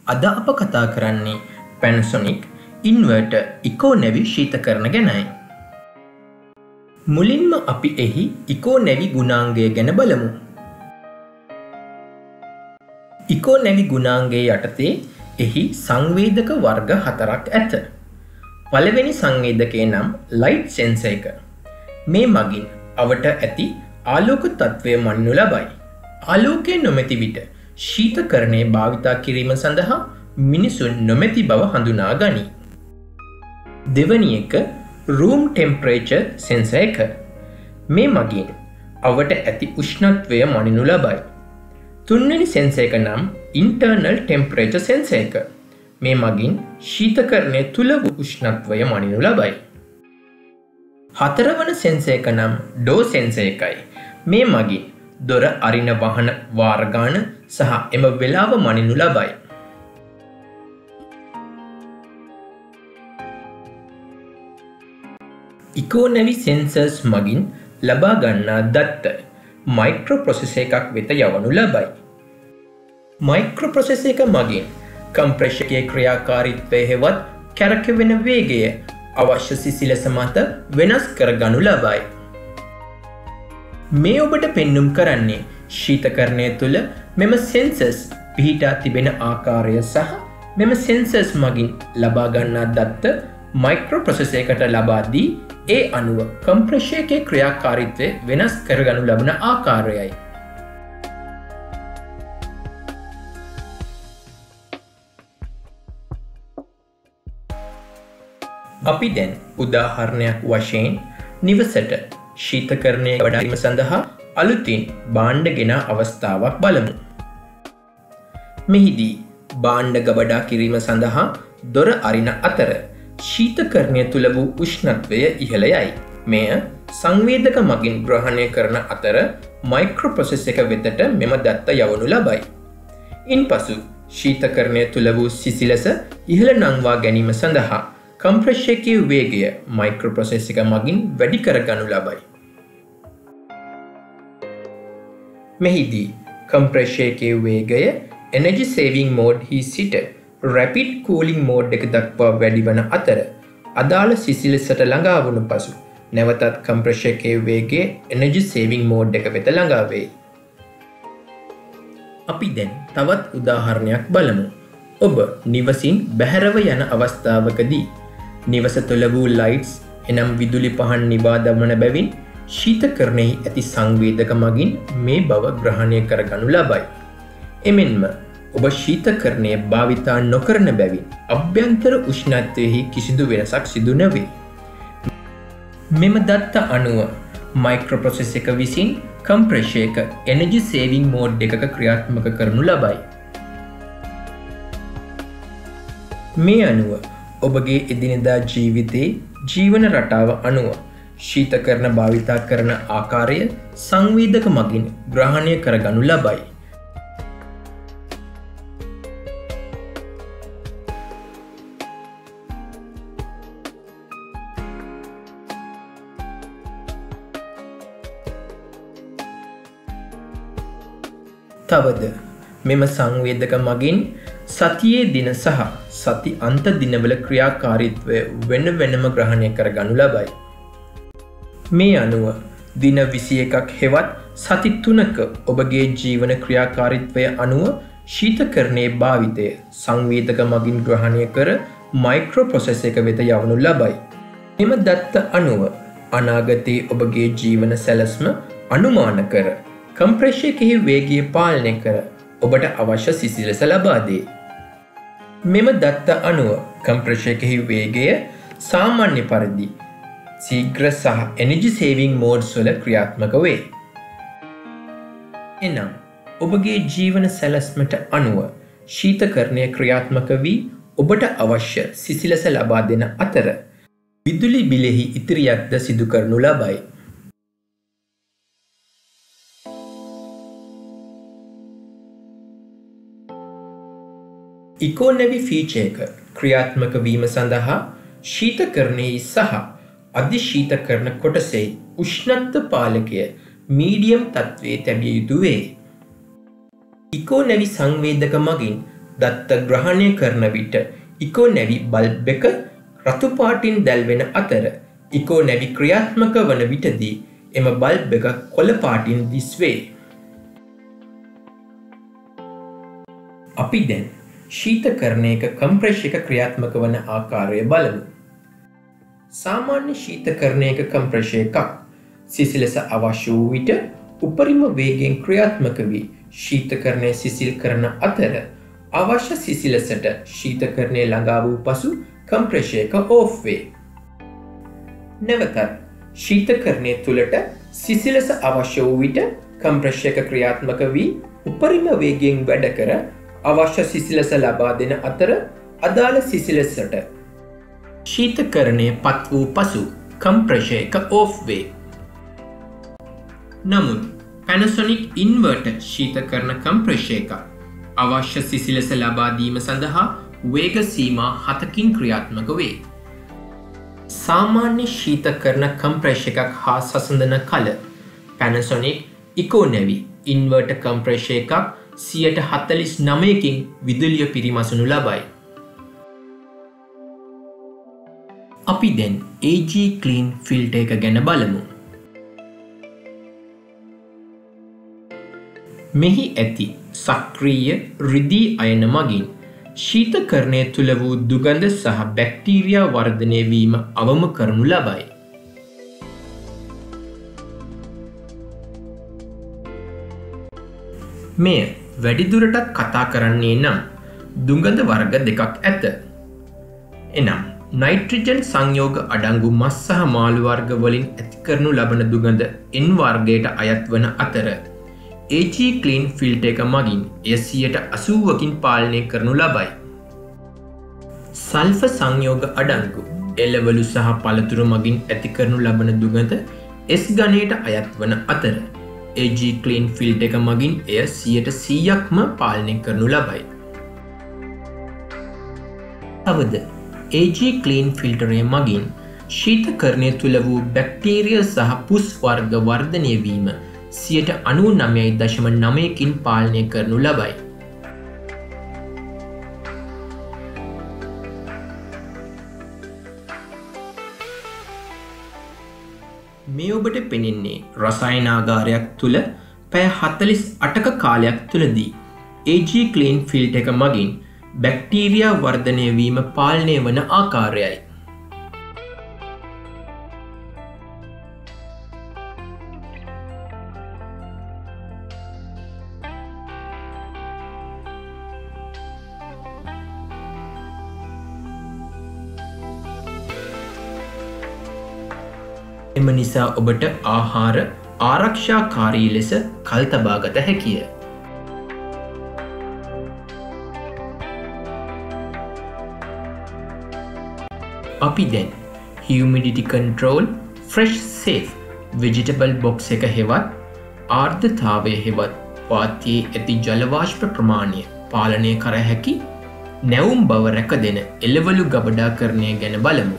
අද අප කතා කරන්නේ Panasonic ඉන්වර්ටර් ඉකෝනැවි ශීතකරණ ගැනයි. මුලින්ම අපි එහි ඉකෝනැවි ගුණාංගය ගැන බලමු. ඉකෝනැවි ගුණාංගයේ යටතේ එහි සංවේදක වර්ග 4ක් ඇත. පළවෙනි සංවේදකය නම් ලයිට් සෙන්සර් එක. මේ මගින් අවට ඇති ආලෝක තත්ත්වය මනිනු ලබයි. ආලෝකය නොමැති විට ශීතකරණය භාවිතා කිරීම සඳහා මිනිසුන් නොමැති බව හඳුනා ගනී. දෙවැනි එක room temperature sensor එක. මේ මගින් අවට ඇති උෂ්ණත්වය මනිනු ලබයි. තුන්වෙනි sensor එක නම් internal temperature sensor එක. මේ මගින් ශීතකරණය තුළ වූ උෂ්ණත්වය මනිනු ලබයි. හතරවන sensor එක නම් door sensor එකයි. මේ මගින් දොර අරින වහන වාරගාන සහ එම වෙලාව මනිනු ලබයි. ඉකෝනැවි සෙන්සර්ස් මගින් ලබා ගන්නා දත්ත මයික්‍රෝප්‍රොසෙසර් එකක් වෙත යවනු ලබයි. මයික්‍රෝප්‍රොසෙසර් එක මගින් කම්ප්‍රෙෂර් එකේ ක්‍රියාකාරීත්වය හෙවත් කැරකෙවෙන වේගය අවශ්‍ය සිසිලස මත වෙනස් කර ගනු ලබයි. මේ ඔබට පෙන්නුම් කරන්නේ ශීතකරණය තුළ මෙම සෙන්සර්ස් පිහිටා තිබෙන ආකාරය සහ මෙම සෙන්සර්ස් මගින් ලබා ගන්නා දත්ත මයික්‍රෝප්‍රොසෙසර් එකට ලබා දී ඒ අනුව කම්ප්‍රෙෂර් එකේ ක්‍රියාකාරීත්වය වෙනස් කරගනු ලබන ආකාරයයි. අපි දැන් උදාහරණයක් වශයෙන් නිවසට ශීතකරණය වඩාවීම සඳහා අලුතින් භාණ්ඩ ගෙන අවස්ථාවක් බලමු. මෙහිදී භාණ්ඩ ගබඩා කිරීම සඳහා දොර අරින අතර ශීතකරණය තුළ වූ උෂ්ණත්වය ඉහළ යයි. මෙය සංවේදක මගින් ග්‍රහණය කරන අතර මයික්‍රෝප්‍රොසෙසර් එක වෙතට මෙම දත්ත යවනු ලබයි. ඉන්පසු ශීතකරණය තුළ වූ සිසිලස ඉහළ නංවා ගැනීම සඳහා කම්ප්‍රෙෂර් එකේ වේගය මයික්‍රෝප්‍රොසෙසර් එක මගින් වැඩි කර ගනු ලබයි. මෙහිදී කම්ප්‍රෙෂර් එකේ වේගය එනර්ජි සේවිං මෝඩ් හි සිට රැපිඩ් කූලිං මෝඩ් එක දක්වා වැඩි වන අතර අදාළ සිසිලසට ළඟා වුණු පසු නැවතත් කම්ප්‍රෙෂර් එකේ වේගය එනර්ජි සේවිං මෝඩ් එක වෙත ළඟා වේ. අපි දැන් තවත් උදාහරණයක් බලමු. ඔබ නිවසින් බැහැරව යන අවස්ථාවකදී නිවස තුළ වූ ලයිට්ස් එනම් විදුලි පහන් නිවා දමන බැවින් ශීතකරණයෙහි ඇති සංවේදක මගින් මේ බව ග්‍රහණය කරගනු ලබයි. එමෙන්ම ඔබ ශීතකරණය භාවිතා නොකරන බැවින් අභ්‍යන්තර උෂ්ණත්වයෙහි කිසිදු වෙනසක් සිදු නොවේ. මෙම දත්ත අනුව මයික්‍රෝප්‍රොසෙසර් එක විසින් කම්ප්‍රෙෂර් එක එනර්ජි සේවිං මෝඩ් එකක ක්‍රියාත්මක කරනු ලබයි. මේ අනුව ඔබගේ එදිනෙදා ජීවිතයේ ජීවන රටාව අනුව ශීතකරණ භාවිතා කරන ආකාරය සංවේදක මගින් ග්‍රහණය කරගනු ලබයි. තවද මෙම සංවේදක මගින් සතියේ දින සහ සති අන්ත දිනවල ක්‍රියාකාරීත්වය වෙන වෙනම ග්‍රහණය කර ගනු ලබයි. මේ අනුව දින 21ක් හෙවත් සති 3ක ඔබගේ ජීවන ක්‍රියාකාරීත්වය අනුව ශීතකරණයේ භාවිතය සංවේදක මගින් ග්‍රහණය කර මයික්‍රෝප්‍රොසෙසර් එක වෙත යවනු ලබයි. මෙම දත්ත අනුව අනාගතයේ ඔබගේ ජීවන සැලැස්ම අනුමාන කර කම්ප්‍රෙෂර් එකෙහි වේගය පාලනය කර ඔබට අවශ්‍ය සිසිලස ලබා දේ. මෙම දත්ත අනුව කම්ප්‍රෙෂර් එකෙහි වේගය සාමාන්‍ය පරිදි ශීඝ්‍ර සහ එනර්ජි සේවිං මෝඩ්ස් වල ක්‍රියාත්මක වේ. එනම් ඔබගේ ජීවන සැලැස්මට අනුව ශීතකරණය ක්‍රියාත්මක වී ඔබට අවශ්‍ය සිසිලස ලබා දෙන අතර විදුලි බිලෙහි ඉතිරියක්ද සිදු කරනු ලබයි. ඉකෝනැවි ෆීචර් එක ක්‍රියාත්මක වීම සඳහා ශීතකරණයේ සහ අධිශීතකරණ කොටසේ උෂ්ණත්ව පාලකය මීඩියම් තත්ත්වයේ තැබිය යුතු වේ. ඉකෝනැවි සංවේදක මගින් දත්ත ග්‍රහණය කරන විට ඉකෝ නැවි බල්බ් එක රතු පාටින් දැල්වෙන අතර ඉකෝ නැවි ක්‍රියාත්මක වන විටදී එම බල්බ් එක කොළ පාටින් දිස්වේ. අපි දැන් ශීතකරණයක කම්ප්‍රෙෂර් එක ක්‍රියාත්මක වන ආකාරය බලමු. සාමාන්‍ය ශීතකරණයක කම්ප්‍රෙෂර් එකක් සිසිලස අවශ්‍ය වූ විට උපරිම වේගයෙන් ක්‍රියාත්මක වී ශීතකරණය සිසිල් කරන අතර අවශ්‍ය සිසිලසට ශීතකරණය ළඟා වූ පසු කම්ප්‍රෙෂර් එක ඕෆ් වේ. නැවතත් ශීතකරණය තුළට සිසිලස අවශ්‍ය වූ විට කම්ප්‍රෙෂර් එක ක්‍රියාත්මක වී උපරිම වේගයෙන් වැඩ කර අවශ්‍ය සිසිලස ලබා දෙන අතර අදාළ සිසිලසට ශීතකරණය පත් වූ පසු කම්ප්‍රෙෂර් එක ඕෆ් වේ. නමුත් Panasonic ඉන්වර්ටර් ශීතකරණ කම්ප්‍රෙෂර් එක අවශ්‍ය සිසිලස ලබා දීම සඳහා වේග සීමා 7කින් ක්‍රියාත්මක වේ. සාමාන්‍ය ශීතකරණ කම්ප්‍රෙෂර් එකක් හා සසඳන කල Panasonic ඉකෝනැවි ඉන්වර්ටර් කම්ප්‍රෙෂර් එකක් 49%කින් විදුලිය පිරිමසනු ලබයි. අපි දැන් AG Clean ෆිල්ටර් එක ගැන බලමු. මෙහි ඇති සක්‍රීය රිදී අයන මගින් ශීතකරණය තුළ වූ දුගඳ සහ බැක්ටීරියා වර්ධනය වීම අවම කරනු ලබයි. මෙය වැඩිදුරටත් කතා කරන්නේ නම් දුගඳ වර්ග දෙකක් ඇත. එනම් නයිට්‍රජන් සංයෝග අඩංගු මස් සහ මාළු වර්ග වලින් ඇති කරනු ලබන දුගඳ N වර්ගයට අයත් වන අතර AG Clean ෆිල්ටර් එක මගින් එය 80%කින් පාලනය කරනු ලබයි. සල්ෆර් සංයෝග අඩංගු එළවලු සහ පළතුරු මගින් ඇති කරනු ලබන දුගඳ S ගණයට අයත් වන අතර AG Clean ෆිල්ටර් එක මගින් එය 100%ක්ම පාලනය කරනු ලබයි. තවද AG Clean ෆිල්ටරය මගින් ශීතකරණය තුළ වූ බැක්ටීරියා සහ පුස් වර්ග වර්ධනය වීම 99.9කින් පාලනය කරනු ලබයි. මේ ඔබට පෙනෙන්නේ රසායනාගාරයක් තුළ පැය 48ක කාලයක් තුළදී AG Clean ෆිල්ටර් එක මගින් බැක්ටීරියා වර්ධනය වීම පාලනය වන ආකාරයයි. එම නිසා ඔබට ආහාර ආරක්ෂාකාරී ලෙස කල් තබාගත හැකිය. අපි දැන් humidity control fresh safe vegetable box එක හෙවත් ආර්ද්‍රතාවය හෙවත් පාත්‍යයේ ඇති ජල වාෂ්ප ප්‍රමාණය පාලනය කර හැකි නැවුම් බව රැක දෙන එළවලු ගබඩාකරණය ගැන බලමු.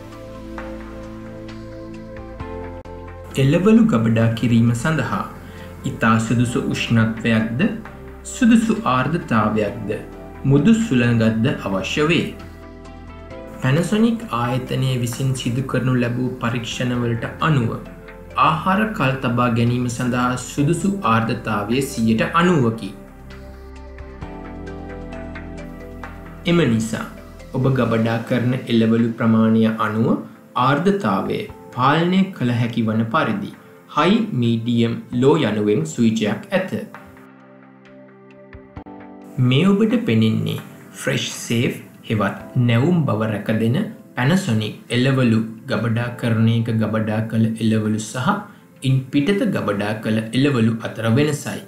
එළවලු ගබඩා කිරීම සඳහා ඉතා සුදුසු උෂ්ණත්වයක්ද සුදුසු ආර්ද්‍රතාවයක්ද මුදු සුළඟක්ද අවශ්‍ය වේ. Panasonic ආයතනය විසින් සිදු කරනු ලැබූ පරීක්ෂණවලට අනුව ආහාර කල් තබා ගැනීම සඳහා සුදුසු ආර්ද්‍රතාවය 90%කි. එම නිසා ඔබ ගබඩා කරන එළවලු ප්‍රමාණය අනුව ආර්ද්‍රතාවය පාලනය කළ හැකි වන පරිදි high, medium, low යනුවෙන් ස්විචයක් ඇත. මේ ඔබට පෙනෙන්නේ fresh safe හෙවත් නැවුම් බව රැක දෙන Panasonic එළවලු ගබඩාකරණයක ගබඩා කළ එළවලු සහ ඉන් පිටත ගබඩා කළ එළවලු අතර වෙනසයි.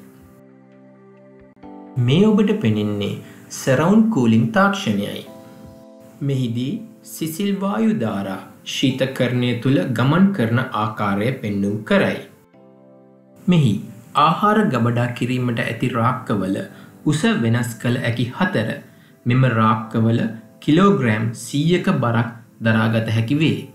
මේ ඔබට පෙනෙන්නේ surround cooling තාක්ෂණයයි. මෙහිදී සිසිල් වායු ධාරා ශීතකරණය තුළ ගමන් කරන ආකාරය පෙන්නුම් කරයි. මෙහි ආහාර ගබඩා කිරීමට ඇති රාක්කවල උස වෙනස් කළ හැකි හතර මෙම රාක්කවල කිලෝග්‍රෑම් 100ක බරක් දරාගත හැකි වේ.